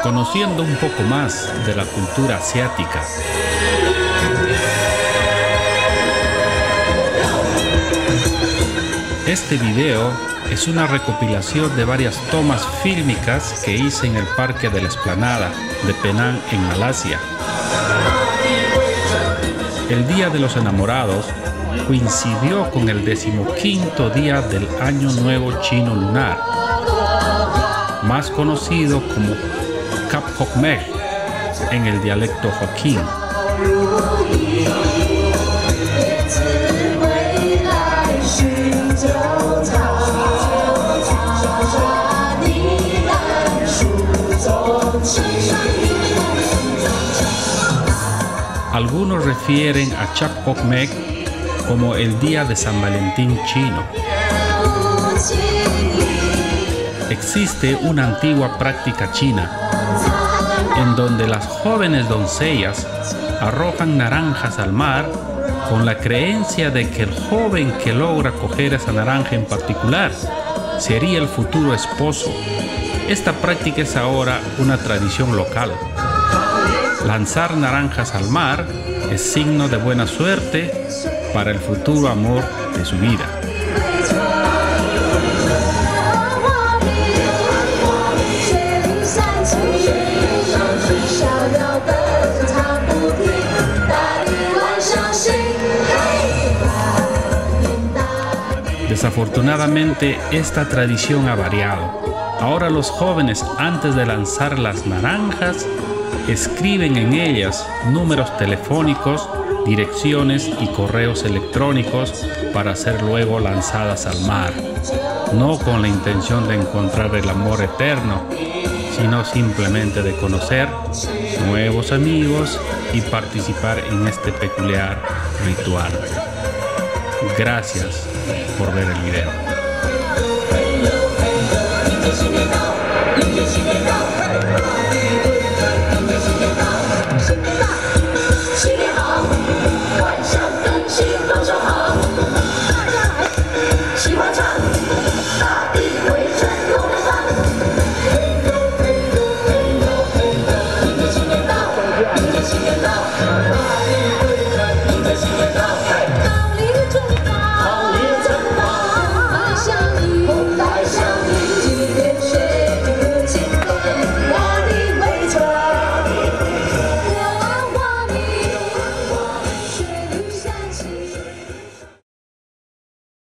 conociendo un poco más de la cultura asiática. Este video es una recopilación de varias tomas fílmicas que hice en el Parque de la Explanada de Penang en Malasia. El Día de los Enamorados coincidió con el 15º día del Año Nuevo Chino Lunar, más conocido como Kap Hok Mek en el dialecto Hokkien. Algunos refieren a Chap Hok Mek como el día de San Valentín chino. Existe una antigua práctica china en donde las jóvenes doncellas arrojan naranjas al mar con la creencia de que el joven que logra coger esa naranja en particular sería el futuro esposo. Esta práctica es ahora una tradición local. Lanzar naranjas al mar es signo de buena suerte para el futuro amor de su vida. Desafortunadamente, esta tradición ha variado. Ahora los jóvenes, antes de lanzar las naranjas, escriben en ellas números telefónicos, direcciones y correos electrónicos para ser luego lanzadas al mar, no con la intención de encontrar el amor eterno, sino simplemente de conocer nuevos amigos y participar en este peculiar ritual. Gracias por ver el video.